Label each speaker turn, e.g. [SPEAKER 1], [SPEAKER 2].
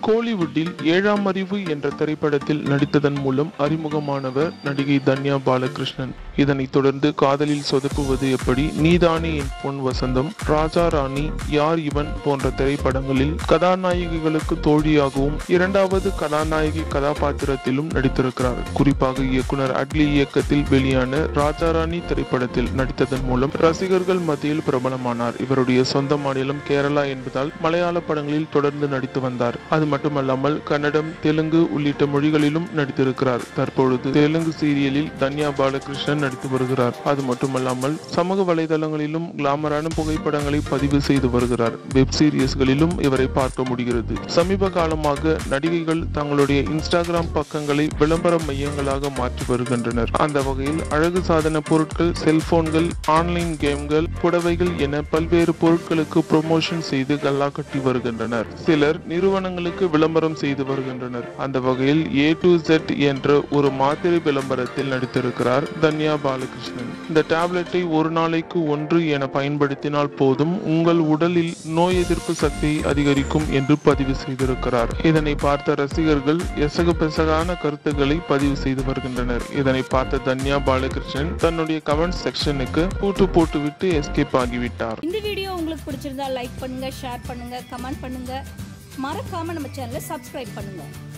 [SPEAKER 1] கோலிவுட்டில் ஏழாம் அறிவு என்ற திரைப்படத்தில் நடித்ததன் மூலம் அறிமுகமானவர் நடிகை தன்யா பாலகிருஷ்ணன். இதனைத் தொடர்ந்து காதலில் சொதப்புவது எப்படி, நீதானே என் பொன் வசந்தம், ராஜா ராணி, யார் இவன் போன்ற திரைப்படங்களில் கதாநாயகிகளுக்கு தோழியாகவும் இரண்டாவது கதாநாயகி கதாபாத்திரத்திலும் நடித்திருக்கிறார். குறிப்பாக இயக்குனர் அட்லி இயக்கத்தில் வெளியான ராஜா ராணி திரைப்படத்தில் நடித்ததன் மூலம் ரசிகர்கள் மத்தியில் பிரபலமானார். இவருடைய சொந்த மாநிலம் கேரளா என்பதால் மலையாள படங்களில் தொடர்ந்து நடித்து வந்தார். அது மட்டுமல்லாமல் கன்னடம், தெலுங்கு உள்ளிட்ட மொழிகளிலும் நடித்திருக்கிறார். தற்பொழுது தெலுங்கு சீரியலில் தன்யா பாலகிருஷ்ணன் நடித்து வருகிறார். அது மட்டுமல்லாமல் சமூக வலைதளங்களிலும் கிளாமரான புகைப்படங்களை பதிவு செய்து வருகிறார். வெப் சீரிஸ்களிலும் இவரை பார்க்க முடிகிறது. சமீப காலமாக நடிகைகள் தங்களுடைய இன்ஸ்டாகிராம் பக்கங்களை விளம்பர மையங்களாக மாற்றி வருகின்றனர். அந்த வகையில் அழகு சாதன பொருட்கள், செல்போன்கள், ஆன்லைன் கேம்கள், புடவைகள் என பல்வேறு பொருட்களுக்கு ப்ரொமோஷன் செய்து கல்லா கட்டி வருகின்றனர். சிலர் நிறுவனங்களுக்கு விளம்பரம் செய்து வருகின்றனர். அந்த வகையில் A to Z என்ற ஒரு மாத்திரை விளம்பரத்தில் நடித்திருக்கிறார் தன்யா பாலகிருஷ்ணன். இந்த டேப்லெட்டை ஒரு நாளைக்கு 1 என பயன்படுத்தினால் போதும் உங்கள் உடலில் நோய் எதிர்ப்பு சக்தியை அதிகரிக்கும் என்று பதிவு செய்திருக்கிறார். இதனை பார்த்த ரசிகர்கள் எசகு பெசகான கருத்துக்களை பதிவு செய்து வருகின்றனர். இதனை பார்த்த தன்யா பாலகிருஷ்ணன் தன்னுடைய கமெண்ட் செக்ஷனுக்கு பூட்டு போட்டுவிட்டு எஸ்கேப் ஆகிவிட்டார்.
[SPEAKER 2] இந்த வீடியோ உங்களுக்கு பிடிச்சிருந்தா லைக் பண்ணுங்க, ஷேர் பண்ணுங்க, கமெண்ட் பண்ணுங்க. மறக்காம நம்ம சேனலை சப்ஸ்கிரைப் பண்ணுங்க.